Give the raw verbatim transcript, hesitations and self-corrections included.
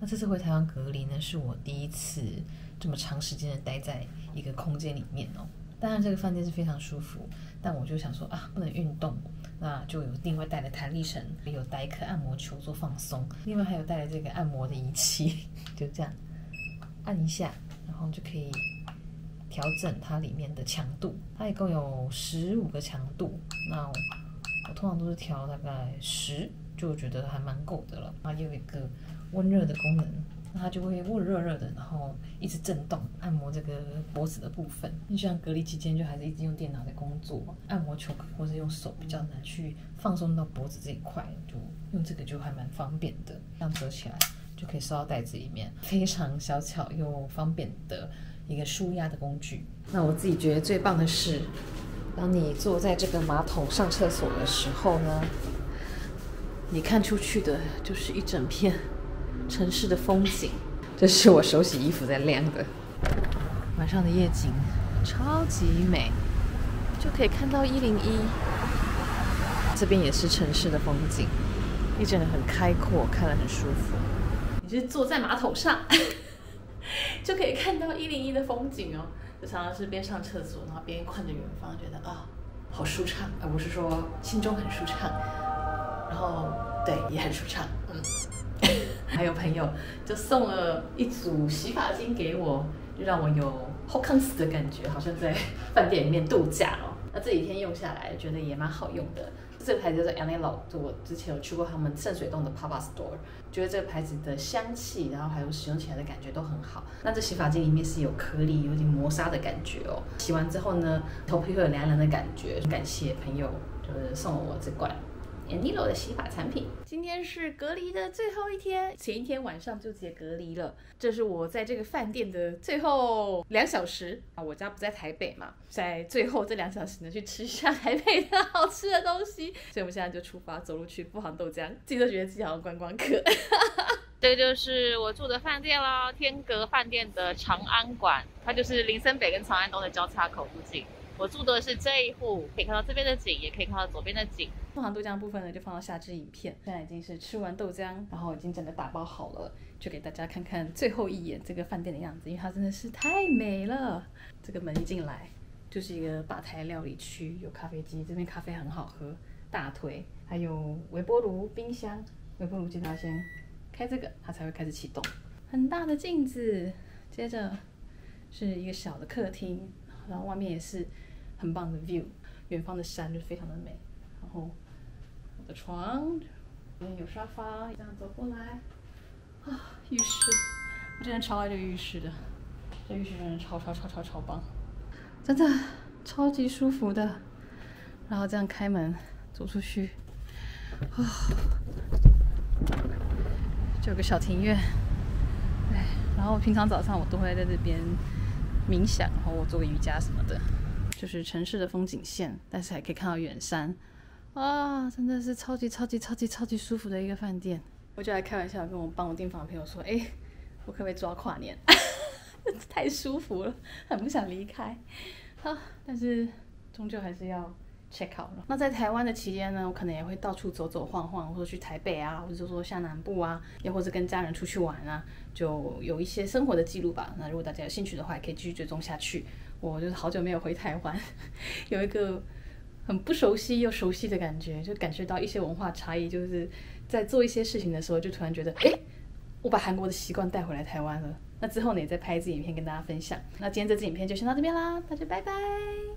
那这次回台湾隔离呢，是我第一次这么长时间的待在一个空间里面哦。当然这个饭店是非常舒服，但我就想说啊，不能运动，那就有另外带了弹力绳，有带一颗按摩球做放松，另外还有带了这个按摩的仪器，就这样按一下，然后就可以调整它里面的强度。它一共有十五个强度，那 我, 我通常都是调大概十，就觉得还蛮够的了。它也有一个温热的功能，那它就会温热热的，然后一直震动按摩这个脖子的部分。就像隔离期间就还是一直用电脑在工作，按摩球或是用手比较难去放松到脖子这一块，就用这个就还蛮方便的，这样折起来就可以收到袋子里面，非常小巧又方便的一个舒压的工具。那我自己觉得最棒的是，当你坐在这个马桶上厕所的时候呢，你看出去的就是一整片城市的风景。这是我手洗衣服在晾的，晚上的夜景超级美，就可以看到一零一。这边也是城市的风景，一整个很开阔，看了很舒服。你是坐在马桶上就可以看到一零一的风景哦。就常常是边上厕所，然后边看着远方，觉得啊、哦，好舒畅，而不是说心中很舒畅，然后对也很舒畅，嗯。还有朋友就送了一组洗发精给我，就让我有好康斯的感觉，好像在饭店里面度假哦。那这几天用下来，觉得也蛮好用的。这个牌子叫做 Anello， 我之前有去过他们圣水洞的 Pop Up Store， 觉得这个牌子的香气，然后还有使用起来的感觉都很好。那这洗发精里面是有颗粒，有点磨砂的感觉哦。洗完之后呢，头皮会有凉凉的感觉。感谢朋友就是送了我这罐Anello的洗发产品。今天是隔离的最后一天，前一天晚上就直接隔离了。这是我在这个饭店的最后两小时啊，我家不在台北嘛，在最后这两小时呢，去吃一下台北的好吃的东西。所以我们现在就出发，走路去富航豆浆，自己都觉得自己好像观光客。 这就是我住的饭店啦，天阁饭店的长安馆，它就是林森北跟长安东的交叉口附近。我住的是这一户，可以看到这边的景，也可以看到左边的景。 富航豆浆部分呢，就放到下支影片。现在已经是吃完豆浆，然后已经整个打包好了，就给大家看看最后一眼这个饭店的样子，因为它真的是太美了。这个门一进来就是一个吧台料理区，有咖啡机，这边咖啡很好喝，大推，还有微波炉、冰箱。微波炉记得要先开这个，它才会开始启动。很大的镜子，接着是一个小的客厅，然后外面也是很棒的 view， 远方的山就非常的美。然后我的床，这边有沙发，这样走过来，啊，浴室，我真的超爱这个浴室的，这浴室真的超超超超超棒，真的超级舒服的。然后这样开门走出去，啊，就有个小庭院，哎，然后平常早上我都会在这边冥想，然后我做个瑜伽什么的。就是城市的风景线，但是还可以看到远山，啊，真的是超级超级超级超级舒服的一个饭店。我就来开玩笑跟我帮我订房的朋友说，哎，我可不可以住到跨年？太舒服了，很不想离开啊，但是终究还是要 check out 了。那在台湾的期间呢，我可能也会到处走走晃晃，或者去台北啊，或者说下南部啊，又或者跟家人出去玩啊，就有一些生活的记录吧。那如果大家有兴趣的话，也可以继续追踪下去。我就是好久没有回台湾，有一个很不熟悉又熟悉的感觉，就感觉到一些文化差异，就是在做一些事情的时候，就突然觉得，哎，我把韩国的习惯带回来台湾了。那之后呢，也再拍一支影片跟大家分享。那今天这支影片就先到这边啦，大家拜拜。